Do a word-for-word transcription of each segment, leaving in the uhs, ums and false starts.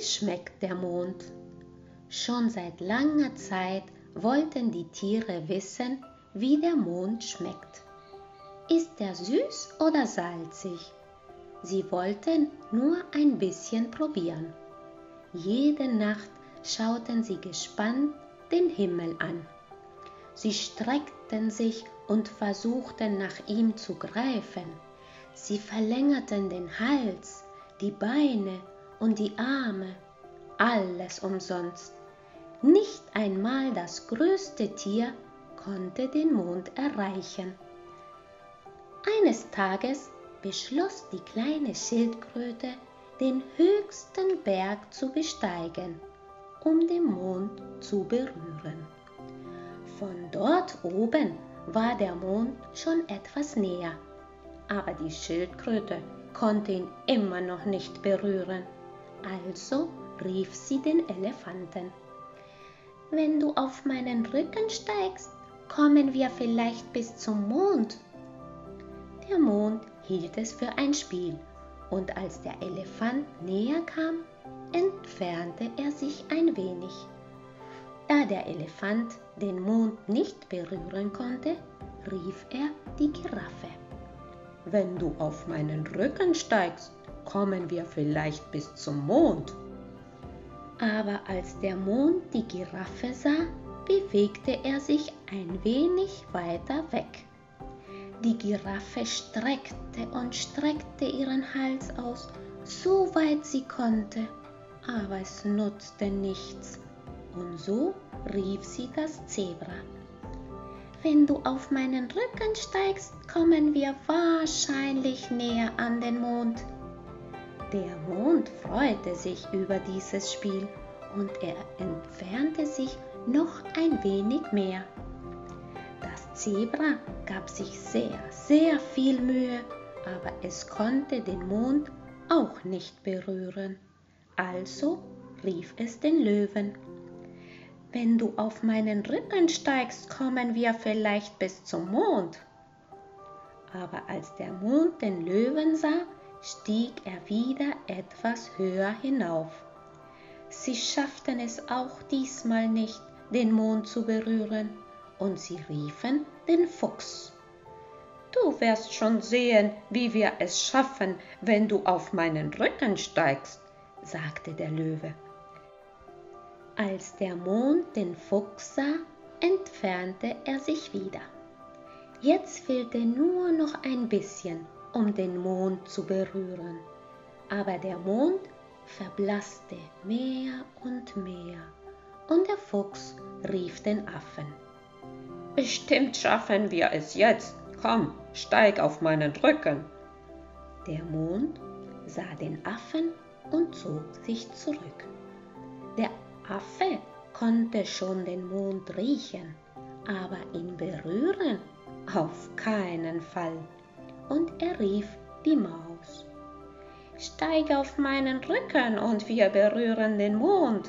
schmeckt der Mond? Schon seit langer Zeit wollten die Tiere wissen, wie der Mond schmeckt. Ist er süß oder salzig? Sie wollten nur ein bisschen probieren. Jede Nacht schauten sie gespannt den Himmel an. Sie streckten sich und versuchten nach ihm zu greifen. Sie verlängerten den Hals, die Beine und die Arme. Alles umsonst. Nicht einmal das größte Tier konnte den Mond erreichen. Eines Tages beschloss die kleine Schildkröte, den höchsten Berg zu besteigen, um den Mond zu berühren. Von dort oben war der Mond schon etwas näher, aber die Schildkröte konnte ihn immer noch nicht berühren. Also rief sie den Elefanten: »Wenn du auf meinen Rücken steigst, kommen wir vielleicht bis zum Mond.« Der Mond hielt es für ein Spiel, und als der Elefant näher kam, entfernte er sich ein wenig. Da der Elefant den Mond nicht berühren konnte, rief er die Giraffe: »Wenn du auf meinen Rücken steigst, kommen wir vielleicht bis zum Mond.« Aber als der Mond die Giraffe sah, bewegte er sich ein wenig weiter weg. Die Giraffe streckte und streckte ihren Hals aus, so weit sie konnte, aber es nutzte nichts. Und so rief sie das Zebra: »Wenn du auf meinen Rücken steigst, kommen wir wahrscheinlich näher an den Mond.« Der Mond freute sich über dieses Spiel und er entfernte sich noch ein wenig mehr. Das Zebra gab sich sehr, sehr viel Mühe, aber es konnte den Mond auch nicht berühren. Also rief es den Löwen: »Wenn du auf meinen Rücken steigst, kommen wir vielleicht bis zum Mond.« Aber als der Mond den Löwen sah, stieg er wieder etwas höher hinauf. Sie schafften es auch diesmal nicht, den Mond zu berühren, und sie riefen den Fuchs: »Du wirst schon sehen, wie wir es schaffen, wenn du auf meinen Rücken steigst«, sagte der Löwe. Als der Mond den Fuchs sah, entfernte er sich wieder. Jetzt fehlte nur noch ein bisschen, um den Mond zu berühren. Aber der Mond verblasste mehr und mehr, und der Fuchs rief den Affen: »Bestimmt schaffen wir es jetzt. Komm, steig auf meinen Rücken.« Der Mond sah den Affen und zog sich zurück. Der Affe konnte schon den Mond riechen, aber ihn berühren auf keinen Fall. Und er rief die Maus: »Steig auf meinen Rücken und wir berühren den Mond.«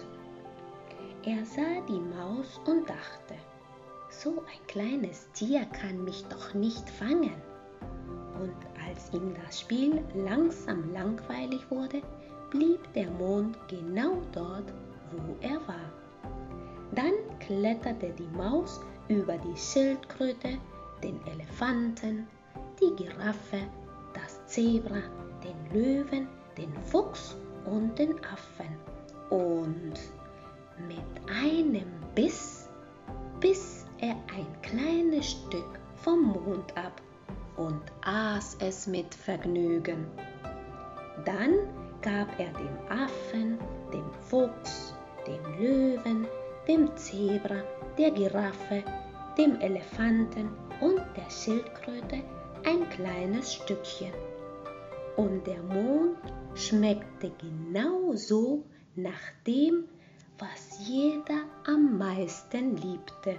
Er sah die Maus und dachte: »So ein kleines Tier kann mich doch nicht fangen.« Und als ihm das Spiel langsam langweilig wurde, blieb der Mond genau dort, wo er war. Dann kletterte die Maus über die Schildkröte, den Elefanten, die Giraffe, das Zebra, den Löwen, den Fuchs und den Affen. Und mit einem Biss biss er ein kleines Stück vom Mond ab und aß es mit Vergnügen. Dann gab er dem Affen, dem Fuchs, dem Löwen, dem Zebra, der Giraffe, dem Elefanten und der Schildkröte ein kleines Stückchen. Und der Mond schmeckte genau so nach dem, was jeder am meisten liebte.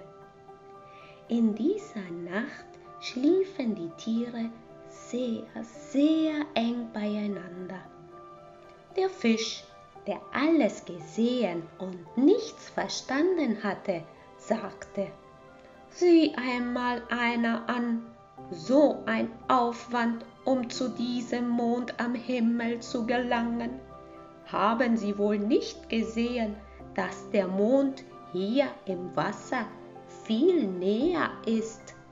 In dieser Nacht schliefen die Tiere sehr, sehr eng beieinander. Der Fisch, der alles gesehen und nichts verstanden hatte, sagte: »Sieh einmal einer an, so ein Aufwand, um zu diesem Mond am Himmel zu gelangen. Haben Sie wohl nicht gesehen, dass der Mond hier im Wasser viel näher ist